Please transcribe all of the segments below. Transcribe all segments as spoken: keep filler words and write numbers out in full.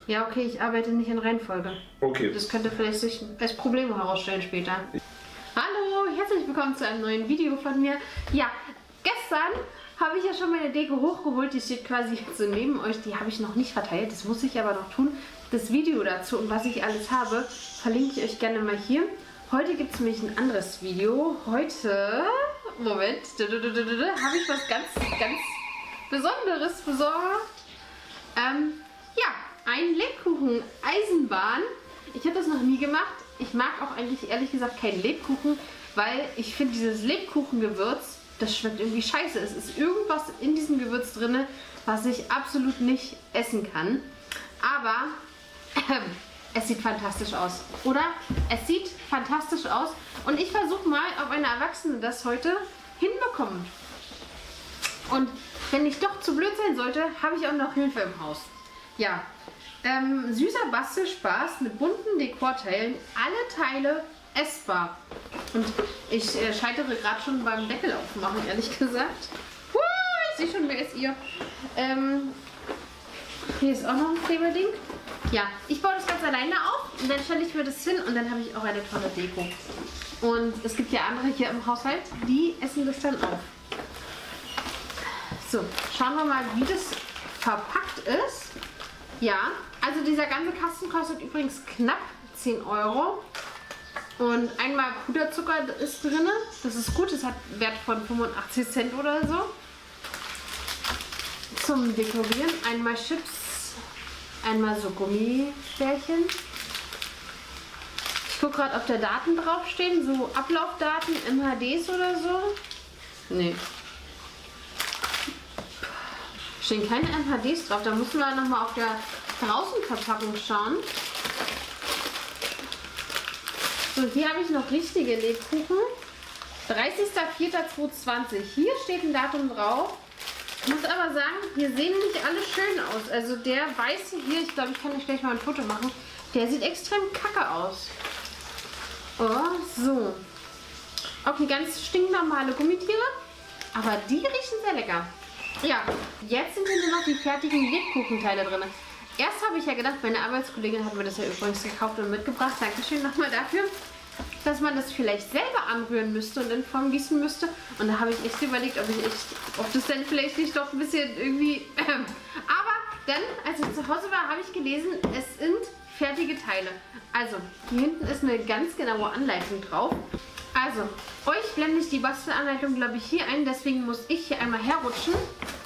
Ja, okay, ich arbeite nicht in Reihenfolge. Okay. Das könnte vielleicht sich als Problem herausstellen später. Hallo, herzlich willkommen zu einem neuen Video von mir. Ja, gestern habe ich ja schon meine Deko hochgeholt. Die steht quasi so neben euch. Die habe ich noch nicht verteilt. Das muss ich aber noch tun. Das Video dazu und was ich alles habe, verlinke ich euch gerne mal hier. Heute gibt es nämlich ein anderes Video. Heute, Moment, habe ich was ganz, ganz Besonderes besorgt. Ähm, ja, ein Lebkuchen Eisenbahn. Ich habe das noch nie gemacht. Ich mag auch eigentlich ehrlich gesagt keinen Lebkuchen, weil ich finde dieses Lebkuchengewürz, das schmeckt irgendwie scheiße. Es ist irgendwas in diesem Gewürz drin, was ich absolut nicht essen kann. Aber äh, es sieht fantastisch aus, oder? Es sieht fantastisch aus und ich versuche mal, ob eine Erwachsene das heute hinbekommt. Und wenn ich doch zu blöd sein sollte, habe ich auch noch Hilfe im Haus. Ja, ähm, süßer Bastelspaß mit bunten Dekorteilen, alle Teile essbar. Und ich äh, scheitere gerade schon beim Deckel aufmachen, ehrlich gesagt. Huh, ich sehe schon, wer ist ihr? Ähm, hier ist auch noch ein Kleberding. Ja, ich baue das ganz alleine auf und dann stelle ich mir das hin und dann habe ich auch eine tolle Deko. Und es gibt ja andere hier im Haushalt, die essen das dann auf. So, schauen wir mal, wie das verpackt ist. Ja, also dieser ganze Kasten kostet übrigens knapp zehn Euro. Und einmal Puderzucker ist drin. Das ist gut, das hat einen Wert von fünfundachtzig Cent oder so. Zum Dekorieren einmal Chips, einmal so Gummibärchen. Ich gucke gerade, ob da Daten draufstehen, so Ablaufdaten, M H Ds oder so. Nee. Stehen keine M H Ds drauf, da müssen wir nochmal auf der Draußenverpackung schauen. So, hier habe ich noch richtige Lebkuchen. dreißigster vierter zweitausendzwanzig. Hier steht ein Datum drauf. Ich muss aber sagen, hier sehen nicht alle schön aus. Also der weiße hier, ich glaube, ich kann euch gleich mal ein Foto machen. Der sieht extrem kacke aus. Oh, so. Okay, ganz stinknormale Gummitiere. Aber die riechen sehr lecker. Ja, jetzt sind hier nur noch die fertigen Lebkuchenteile drin. Erst habe ich ja gedacht, meine Arbeitskollegin hat mir das ja übrigens gekauft und mitgebracht. Dankeschön nochmal dafür, dass man das vielleicht selber anrühren müsste und in Form gießen müsste. Und da habe ich echt überlegt, ob, ich echt, ob das dann vielleicht nicht doch ein bisschen irgendwie... Äh. Aber dann, als ich zu Hause war, habe ich gelesen, es sind fertige Teile. Also, hier hinten ist eine ganz genaue Anleitung drauf. Also, euch blende ich die Bastelanleitung, glaube ich, hier ein. Deswegen muss ich hier einmal herrutschen.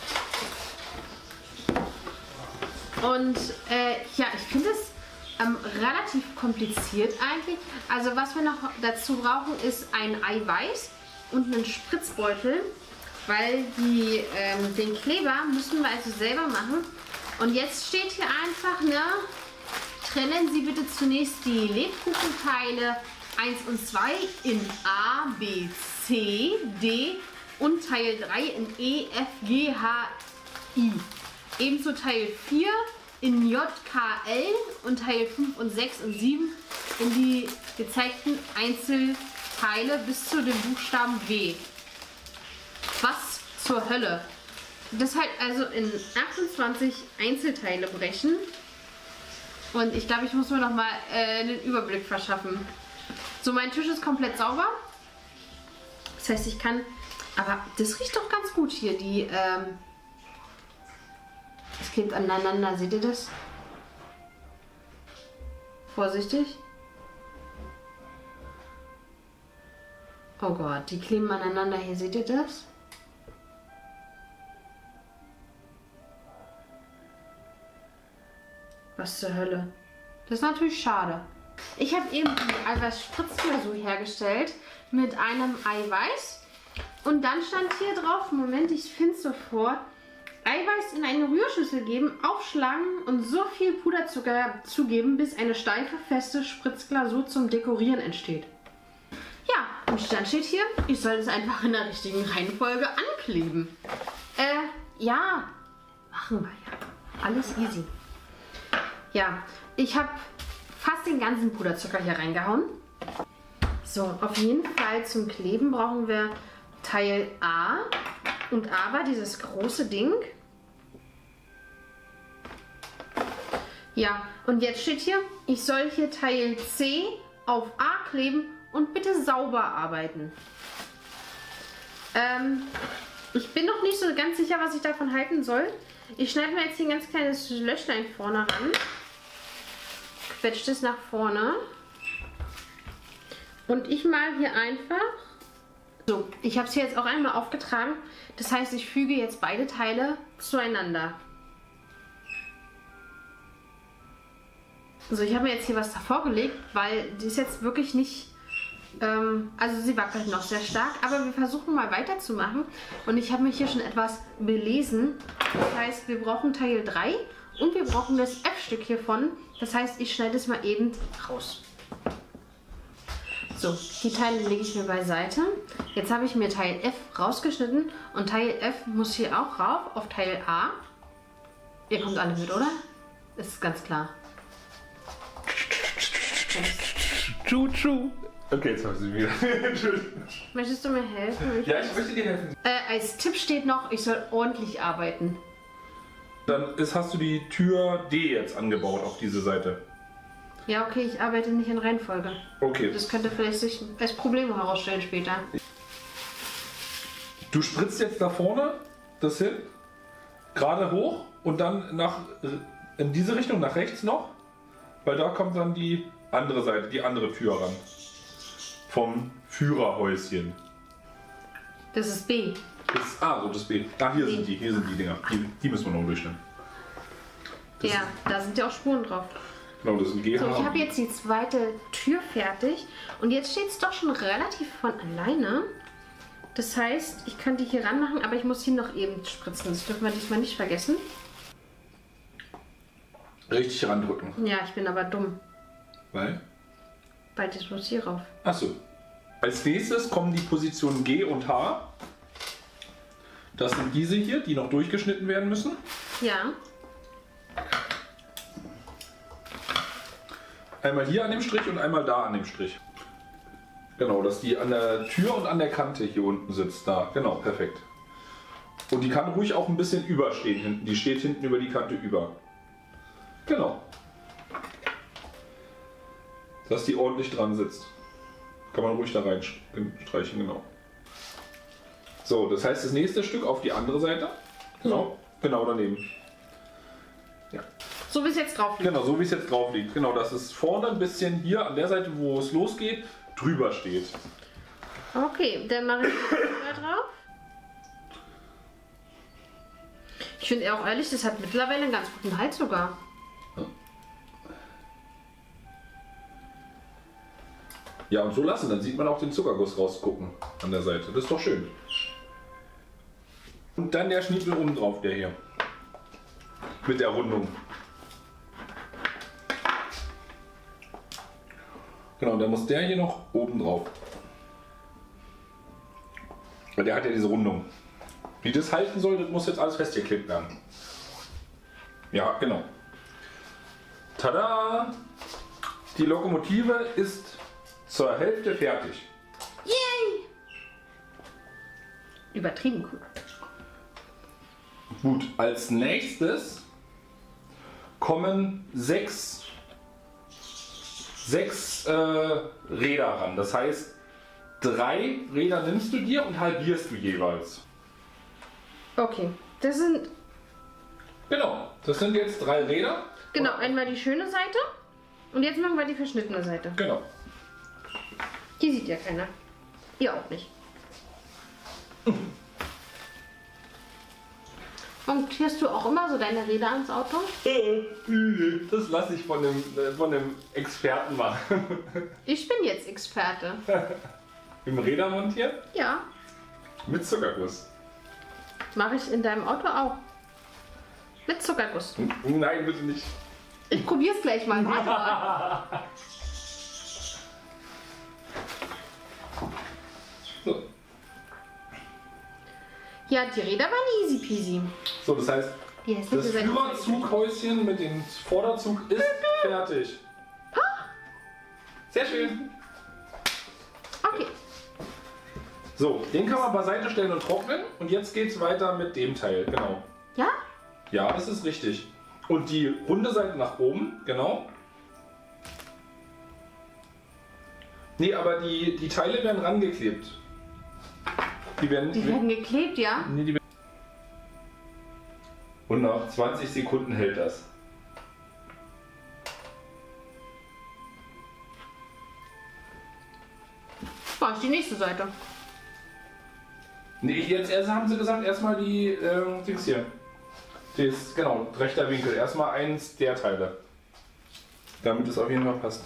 Und äh, ja, ich finde es ähm, relativ kompliziert eigentlich. Also was wir noch dazu brauchen, ist ein Eiweiß und einen Spritzbeutel. Weil die, ähm, den Kleber müssen wir also selber machen. Und jetzt steht hier einfach, ne, trennen Sie bitte zunächst die Lebkuchenteile eins und zwei in A, B, C, D und Teil drei in E, F, G, H, I. Ebenso Teil vier in J, K, L und Teil fünf und sechs und sieben in die gezeigten Einzelteile bis zu dem Buchstaben W. Was zur Hölle? Das halt also in achtundzwanzig Einzelteile brechen. Und ich glaube, ich muss mir noch mal äh, einen Überblick verschaffen. So, mein Tisch ist komplett sauber. Das heißt, ich kann... Aber das riecht doch ganz gut hier, die... Ähm, es klebt aneinander, seht ihr das? Vorsichtig. Oh Gott, die kleben aneinander hier, seht ihr das? Was zur Hölle? Das ist natürlich schade. Ich habe eben die Eiweiß-Spritzglasur hergestellt mit einem Eiweiß. Und dann stand hier drauf, Moment, ich finde es sofort, Eiweiß in eine Rührschüssel geben, aufschlagen und so viel Puderzucker zugeben, bis eine steife, feste Spritzglasur zum Dekorieren entsteht. Ja, und dann steht hier, ich soll es einfach in der richtigen Reihenfolge ankleben. Äh, ja, machen wir ja. Alles easy. Ja, ich habe fast den ganzen Puderzucker hier reingehauen. So, auf jeden Fall zum Kleben brauchen wir Teil A. Und aber dieses große Ding. Ja, und jetzt steht hier, ich soll hier Teil C auf A kleben und bitte sauber arbeiten. Ähm, ich bin noch nicht so ganz sicher, was ich davon halten soll. Ich schneide mir jetzt hier ein ganz kleines Löchlein vorne ran. Quetsche es nach vorne. Und ich mal hier einfach. So, ich habe es hier jetzt auch einmal aufgetragen. Das heißt, ich füge jetzt beide Teile zueinander. So, ich habe mir jetzt hier was davor gelegt, weil die ist jetzt wirklich nicht... Ähm, also sie wackelt noch sehr stark, aber wir versuchen mal weiterzumachen. Und ich habe mich hier schon etwas belesen. Das heißt, wir brauchen Teil drei und wir brauchen das F-Stück hiervon. Das heißt, ich schneide es mal eben raus. So, die Teile lege ich mir beiseite. Jetzt habe ich mir Teil F rausgeschnitten und Teil F muss hier auch rauf auf Teil A. Ihr kommt alle mit, oder? Das ist ganz klar. Tschu, tschu. Okay, jetzt habe ich sie wieder. Entschuldigung. Möchtest du mir helfen? Ja, ich möchte dir helfen. Äh, als Tipp steht noch, ich soll ordentlich arbeiten. Dann ist, hast du die Tür D jetzt angebaut auf diese Seite. Ja, okay, ich arbeite nicht in Reihenfolge. Okay. Das könnte vielleicht sich als Problem herausstellen später. Du spritzt jetzt da vorne das hin, gerade hoch und dann nach in diese Richtung, nach rechts noch, weil da kommt dann die andere Seite, die andere Tür ran. Vom Führerhäuschen. Das ist B. Das ist, ah, so das B. Ah, hier B. sind die, hier sind die Dinger. Die, die müssen wir noch durchschneiden. Das Ja, da sind ja auch Spuren drauf. Genau, das ist ein G H. So, ich habe jetzt die zweite Tür fertig und jetzt steht es doch schon relativ von alleine. Das heißt, ich kann die hier ranmachen, aber ich muss hier noch eben spritzen. Das dürfen wir diesmal nicht vergessen. Richtig randrücken. Ja, ich bin aber dumm. Weil? Weil das muss hier rauf. Achso. Als nächstes kommen die Positionen G und H. Das sind diese hier, die noch durchgeschnitten werden müssen. Ja. Einmal hier an dem Strich und einmal da an dem Strich. Genau, dass die an der Tür und an der Kante hier unten sitzt. Da, genau, perfekt. Und die kann ruhig auch ein bisschen überstehen hinten. Die steht hinten über die Kante über. Genau. Dass die ordentlich dran sitzt. Kann man ruhig da reinstreichen, genau. So, das heißt das nächste Stück auf die andere Seite. Genau, genau daneben. Ja. So wie es jetzt drauf liegt. Genau, so wie es jetzt drauf liegt. Genau, dass es vorne ein bisschen hier an der Seite, wo es losgeht, drüber steht. Okay, dann mache ich da drauf. Ich finde auch ehrlich, das hat mittlerweile einen ganz guten Halt sogar. Ja, und so lassen, dann sieht man auch den Zuckerguss rausgucken an der Seite. Das ist doch schön. Und dann der Schniepel oben drauf, der hier. Mit der Rundung. Genau, und dann muss der hier noch oben drauf. Weil der hat ja diese Rundung. Wie das halten soll, das muss jetzt alles festgeklebt werden. Ja, genau. Tada! Die Lokomotive ist zur Hälfte fertig. Yay! Übertrieben cool. Gut, als nächstes kommen sechs, sechs äh, Räder ran. Das heißt, drei Räder nimmst du dir und halbierst du jeweils. Okay, das sind... Genau, das sind jetzt drei Räder. Genau, einmal die schöne Seite und jetzt machen wir die verschnittene Seite. Genau. Die sieht ja keiner. Ihr auch nicht. Montierst du auch immer so deine Räder ans Auto? Das lasse ich von dem, von dem Experten machen. Ich bin jetzt Experte. Im Räder montieren? Ja, Mit Zuckerguss. mache ich in deinem Auto auch. Mit Zuckerguss. Nein, bitte nicht. Ich probiere es gleich mal. Warte mal. So. Ja, die Räder waren easy peasy. So, das heißt, Wie heißt das die Seite? Führerzughäuschen mit dem Vorderzug ist fertig. Sehr schön. Okay. So, den kann man beiseite stellen und trocknen. Und jetzt geht es weiter mit dem Teil. Genau. Ja? Ja, das ist richtig. Und die runde Seite nach oben, genau. Nee, aber die, die Teile werden rangeklebt. Die werden, die werden geklebt, ja? Nee, die werden. Und nach zwanzig Sekunden hält das. Was ist die nächste Seite? Nee, jetzt erst haben sie gesagt, erstmal die ähm, Dings hier. Das, genau, rechter Winkel. Erstmal eins der Teile. Damit es auf jeden Fall passt.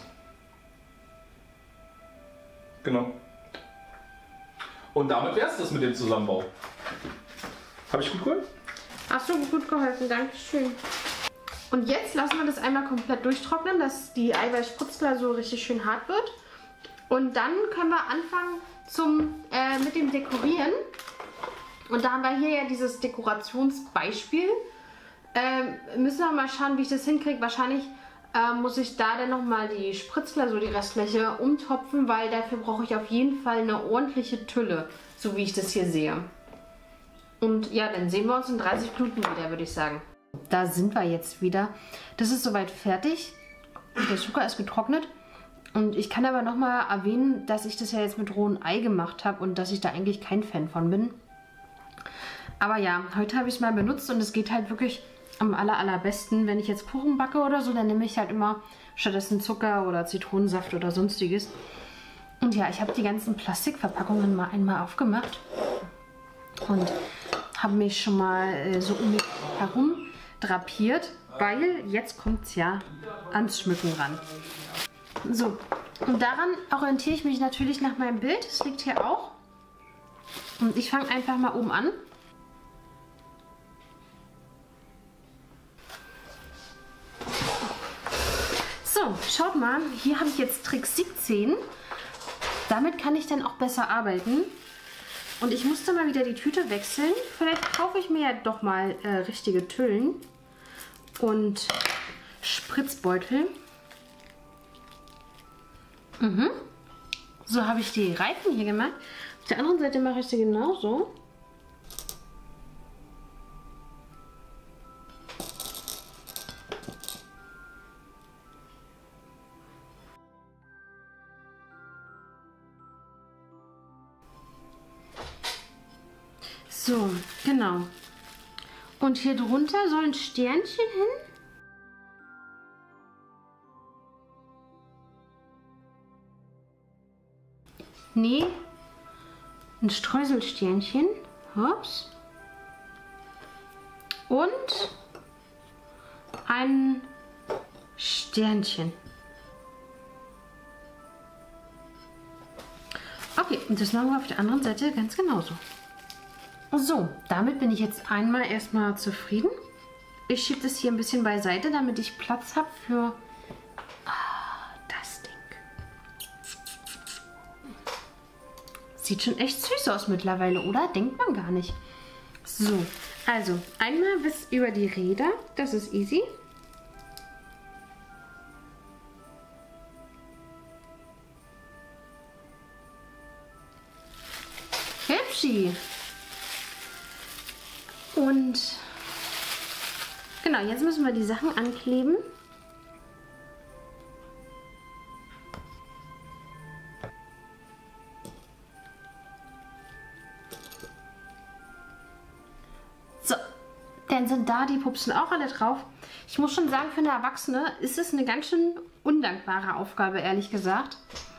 Genau. Und damit wäre es das mit dem Zusammenbau. Habe ich gut geholfen? Hast du gut geholfen, danke schön. Und jetzt lassen wir das einmal komplett durchtrocknen, dass die Eiweißspritzglasur richtig schön hart wird. Und dann können wir anfangen zum, äh, mit dem Dekorieren. Und da haben wir hier ja dieses Dekorationsbeispiel. Äh, müssen wir mal schauen, wie ich das hinkriege. Wahrscheinlich äh, muss ich da dann nochmal die Spritzglasur, die restliche, umtopfen, weil dafür brauche ich auf jeden Fall eine ordentliche Tülle, so wie ich das hier sehe. Und ja, dann sehen wir uns in dreißig Minuten wieder, würde ich sagen. Da sind wir jetzt wieder. Das ist soweit fertig. Der Zucker ist getrocknet. Und ich kann aber nochmal erwähnen, dass ich das ja jetzt mit rohem Ei gemacht habe und dass ich da eigentlich kein Fan von bin. Aber ja, heute habe ich es mal benutzt und es geht halt wirklich am aller, allerbesten. Wenn ich jetzt Kuchen backe oder so, dann nehme ich halt immer stattdessen Zucker oder Zitronensaft oder sonstiges. Und ja, ich habe die ganzen Plastikverpackungen mal einmal aufgemacht und habe mich schon mal äh, so um mich herum drapiert, weil jetzt kommt es ja ans Schmücken ran. So, und daran orientiere ich mich natürlich nach meinem Bild. Es liegt hier auch. Und ich fange einfach mal oben an. So, schaut mal, hier habe ich jetzt Trick siebzehn. Damit kann ich dann auch besser arbeiten. Und ich musste mal wieder die Tüte wechseln. Vielleicht kaufe ich mir ja doch mal äh, richtige Tüllen und Spritzbeutel. Mhm. So habe ich die Reifen hier gemacht. Auf der anderen Seite mache ich sie genauso. So, genau. Und hier drunter soll ein Sternchen hin. Nee, ein Streuselsternchen. Ups. Und ein Sternchen. Okay, und das machen wir auf der anderen Seite ganz genauso. So, damit bin ich jetzt einmal erstmal zufrieden. Ich schiebe das hier ein bisschen beiseite, damit ich Platz habe für ah, das Ding. Sieht schon echt süß aus mittlerweile, oder? Denkt man gar nicht. So, also einmal bis über die Räder. Das ist easy. Hübschi. Und genau, jetzt müssen wir die Sachen ankleben. So, dann sind da die Pupsen auch alle drauf. Ich muss schon sagen, für eine Erwachsene ist es eine ganz schön undankbare Aufgabe, ehrlich gesagt.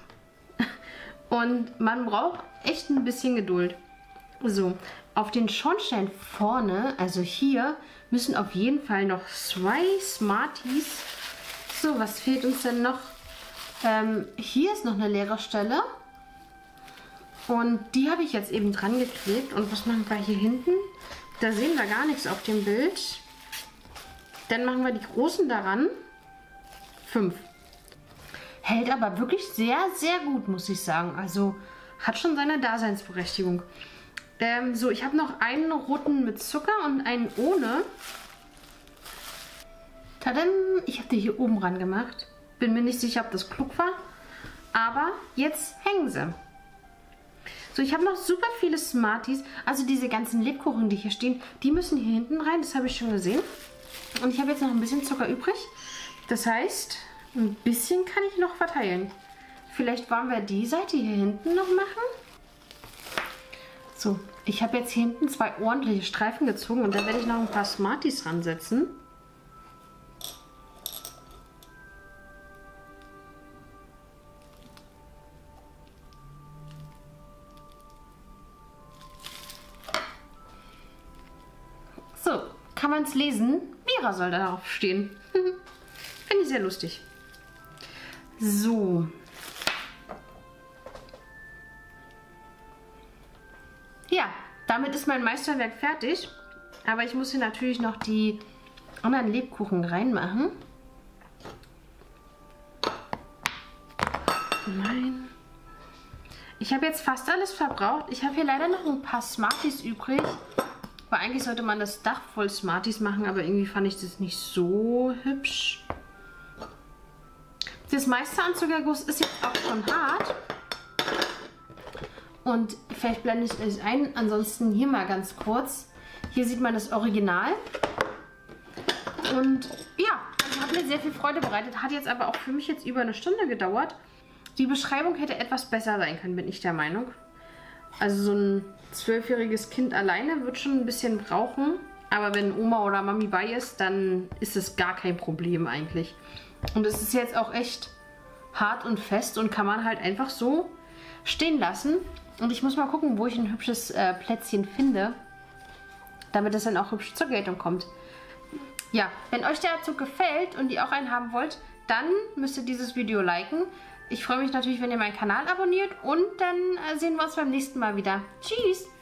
Und man braucht echt ein bisschen Geduld. So, auf den Schornstein vorne, also hier, müssen auf jeden Fall noch zwei Smarties. So, was fehlt uns denn noch? Ähm, hier ist noch eine leere Stelle. Und die habe ich jetzt eben dran geklebt. Und was machen wir hier hinten? Da sehen wir gar nichts auf dem Bild. Dann machen wir die großen daran. Fünf. Hält aber wirklich sehr, sehr gut, muss ich sagen. Also hat schon seine Daseinsberechtigung. Ähm, so, ich habe noch einen roten mit Zucker und einen ohne. Tadam! Ich habe die hier oben ran gemacht. Bin mir nicht sicher, ob das klug war. Aber jetzt hängen sie. So, ich habe noch super viele Smarties. Also diese ganzen Lebkuchen, die hier stehen, die müssen hier hinten rein. Das habe ich schon gesehen. Und ich habe jetzt noch ein bisschen Zucker übrig. Das heißt, ein bisschen kann ich noch verteilen. Vielleicht wollen wir die Seite hier hinten noch machen. So, ich habe jetzt hier hinten zwei ordentliche Streifen gezogen und da werde ich noch ein paar Smarties ransetzen. So, kann man es lesen? Mira soll darauf stehen. Finde ich sehr lustig. So. Ja, damit ist mein Meisterwerk fertig. Aber ich muss hier natürlich noch die anderen Lebkuchen reinmachen. Nein. Ich habe jetzt fast alles verbraucht. Ich habe hier leider noch ein paar Smarties übrig. Aber eigentlich sollte man das Dach voll Smarties machen, aber irgendwie fand ich das nicht so hübsch. Das meiste an Zuckerguss ist jetzt auch schon hart. Und vielleicht blende ich euch ein. Ansonsten hier mal ganz kurz. Hier sieht man das Original. Und ja, also hat mir sehr viel Freude bereitet. Hat jetzt aber auch für mich jetzt über eine Stunde gedauert. Die Beschreibung hätte etwas besser sein können, bin ich der Meinung. Also so ein zwölfjähriges Kind alleine wird schon ein bisschen brauchen. Aber wenn Oma oder Mami bei ist, dann ist es gar kein Problem eigentlich. Und es ist jetzt auch echt hart und fest und kann man halt einfach so stehen lassen. Und ich muss mal gucken, wo ich ein hübsches äh, Plätzchen finde, damit es dann auch hübsch zur Geltung kommt. Ja, wenn euch der Zug gefällt und ihr auch einen haben wollt, dann müsst ihr dieses Video liken. Ich freue mich natürlich, wenn ihr meinen Kanal abonniert und dann äh, sehen wir uns beim nächsten Mal wieder. Tschüss!